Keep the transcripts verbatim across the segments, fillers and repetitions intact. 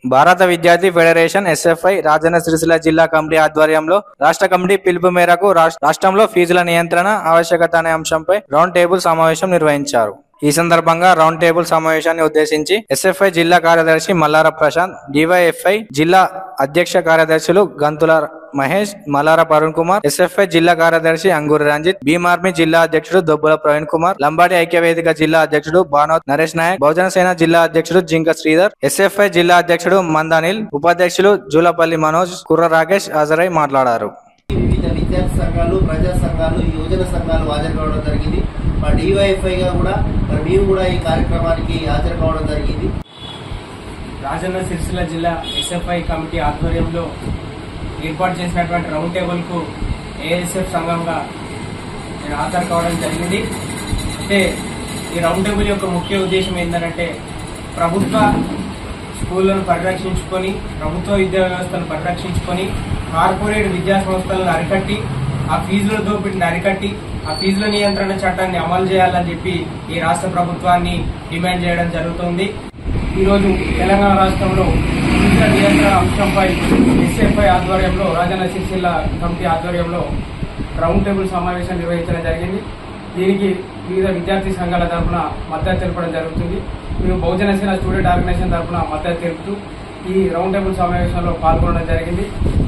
భారత విద్యార్థి federation SFI Rajanna Sircilla జిల్లా కమిటీ ఆధ్వర్యంలో రాష్ట్ర కమిటీ పిలుపు మేరకు రాష్ట్రంలో ఫీజుల నియంత్రణ ఆవశ్యకత అనే అంశంపై రౌండ్ టేబుల్ సమావేశం నిర్వహించారు. ఈ సందర్భంగా రౌండ్ టేబుల్ సమావేశాన్ని ఉద్దేశించి ఎస్ఎఫ్ఐ జిల్లా కార్యదర్శి మల్లార ప్రశాంత్, డివైఎఫ్ఐ జిల్లా అధ్యక్ష కార్యదర్శులు గంతుల మహేష్, మల్లార అరుణ్ కుమార్, ఎస్ఎఫ్ఐ జిల్లా కార్యదర్శి అంగూరి రంజిత్, భీమ్ ఆర్మీ జిల్లా అధ్యక్షుడు దొబ్బుల ప్రవీణ్ కుమార్, లంబాడి ఐక్యవేదిక జిల్లా అధ్యక్షుడు బానోత్ నరేష్ నాయక్, బహుజన సేన జిల్లా అధ్యక్షుడు జింక శ్రీధర్, ఎస్ఎఫ్ఐ జిల్లా అధ్యక్షుడు మందానిల్, ఉపాధ్యక్షులు జూలపల్లి మనోజ్, కుర్ర రాకేష్ హాజరై మాట్లాడారు. వివిధ విద్యార్థి సంఘాలు, ప్రజా సంఘాలు, యువజన సంఘాలు హాజరు కావడం జరిగింది. మా డివైఎఫ్ఐగా కూడా మరి మేము కూడా ఈ కార్యక్రమానికి హాజరు కావడం జరిగింది. రాజన్న సిరిసిల్ల జిల్లా ఎస్ఎఫ్ఐ కమిటీ ఆధ్వర్యంలో ఏర్పాటు చేసినటువంటి రౌండ్ టేబుల్ కు ఏఎస్ఎఫ్ సంఘంగా నేను హాజరు కావడం జరిగింది. అంటే ఈ రౌండ్ టేబుల్ యొక్క ముఖ్య ఉద్దేశం ఏంటంటే ప్రభుత్వ స్కూళ్లను పరిరక్షించుకొని, ప్రభుత్వ విద్యా వ్యవస్థను పరిరక్షించుకొని, కార్పొరేట్ విద్యా సంస్థలను అరికట్టి, ఆ ఫీజుల దోపిడిని అరికట్టి, ఆ ఫీజుల నియంత్రణ చట్టాన్ని అమలు చేయాలని చెప్పి ఈ రాష్ట్ర ప్రభుత్వాన్ని డిమాండ్ చేయడం జరుగుతుంది. ఈరోజు తెలంగాణ రాష్ట్రంలో ఫీజుల నియంత్రణ అంశంపై ఎస్ఎఫ్ఐ ఆధ్వర్యంలో, రాజన్న సిరిసిల్ల కమిటీ ఆధ్వర్యంలో రౌండ్ టేబుల్ సమావేశం నిర్వహించడం జరిగింది. దీనికి వివిధ విద్యార్థి సంఘాల తరఫున మద్దతు తెలపడం జరుగుతుంది. మేము బహుజన సేన స్టూడెంట్ ఆర్గనైజేషన్ తరఫున మద్దతు తెలుపుతూ ఈ రౌండ్ టేబుల్ సమావేశంలో పాల్గొనడం జరిగింది.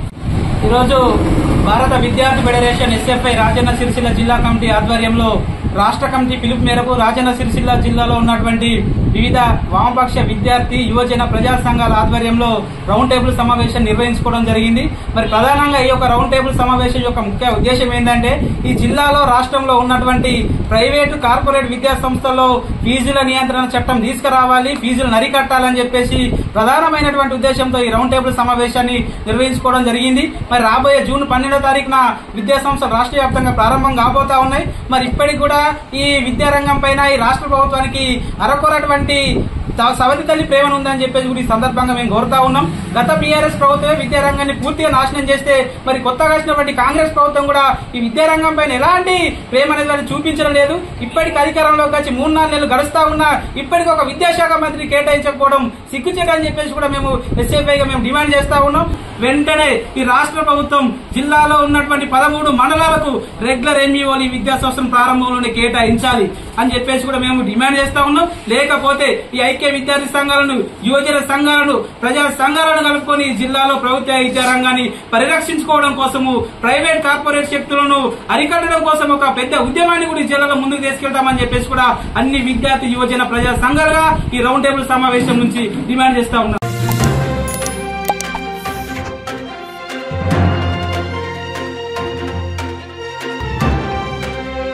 ఈరోజు భారత విద్యార్థి ఫెడరేషన్ ఎస్ఎఫ్ఐ రాజన్న సిరిసిల్ల జిల్లా కమిటీ ఆధ్వర్యంలో రాష్ట్ర కమిటీ పిలుపు మేరకు రాజన్న సిరిసిల్ల జిల్లాలో ఉన్నటువంటి వివిధ వామపక్ష విద్యార్థి, యువజన, ప్రజా సంఘాల ఆధ్వర్యంలో రౌండ్ టేబుల్ సమావేశం నిర్వహించుకోవడం జరిగింది. మరి ప్రధానంగా ఈ యొక్క రౌండ్ టేబుల్ సమావేశం యొక్క ముఖ్య ఉద్దేశం ఏంటంటే ఈ జిల్లాలో, రాష్ట్రంలో ఉన్నటువంటి ప్రైవేటు, కార్పొరేట్ విద్యా సంస్థల్లో ఫీజుల నియంత్రణ చట్టం తీసుకురావాలి, ఫీజులు నరికట్టాలని చెప్పేసి ప్రధానమైనటువంటి ఉద్దేశంతో ఈ రౌండ్ టేబుల్ సమావేశాన్ని నిర్వహించుకోవడం జరిగింది. మరి రాబోయే జూన్ పన్నెండో తారీఖున విద్యా సంస్థలు రాష్ట్ర వ్యాప్తంగా ప్రారంభం కాబోతా ఉన్నాయి. మరి ఇప్పటికి కూడా ఈ విద్యారంగం పైన ఈ రాష్ట్ర ప్రభుత్వానికి అరకొరటువంటి సవతి తల్లి ప్రేమ ఉందని చెప్పేసి కూడా ఈ సందర్భంగా మేము కోరుతా ఉన్నాం. గత బీఆర్ఎస్ ప్రభుత్వమే విద్యారంగాన్ని పూర్తిగా నాశనం చేస్తే మరి కొత్తగా వచ్చినటువంటి కాంగ్రెస్ ప్రభుత్వం కూడా ఈ విద్యారంగం పైన ఎలాంటి ప్రేమ అనేది చూపించడం లేదు. ఇప్పటికి అధికారంలోకి వచ్చి మూడు నాలుగు నెలలు గడుస్తా ఉన్నా ఇప్పటికి ఒక విద్యాశాఖ మంత్రి కేటాయించకపోవడం సిగ్గుచేట అని చెప్పేసి కూడా మేము ఎస్ఎఫ్ఐగా మేము డిమాండ్ చేస్తా ఉన్నాం. వెంటనే ఈ రాష్ట్ర ప్రభుత్వం జిల్లాలో ఉన్నటువంటి పదమూడు మండలాలకు రెగ్యులర్ ఎంఈఓలు ఈ విద్యా సంస్థను ప్రారంభంలోనే కేటాయించాలి అని చెప్పేసి కూడా మేము డిమాండ్ చేస్తా ఉన్నాం. లేకపోతే ఈ ఐక్య విద్యార్థి సంఘాలను, యువజన సంఘాలను, ప్రజా సంఘాలను కలుపుకొని జిల్లాలో ప్రభుత్వ విద్యారంగాన్ని పరిరక్షించుకోవడం కోసము, ప్రైవేట్ కార్పొరేట్ శక్తులను అరికట్టడం కోసం ఒక పెద్ద ఉద్యమాన్ని కూడా ఈ జిల్లాలో ముందుకు తీసుకెళ్తామని చెప్పేసి కూడా అన్ని విద్యార్థి, యువజన, ప్రజా సంఘాలుగా ఈ రౌండ్ టేబుల్ సమావేశం నుంచి డిమాండ్ చేస్తా ఉన్నాం.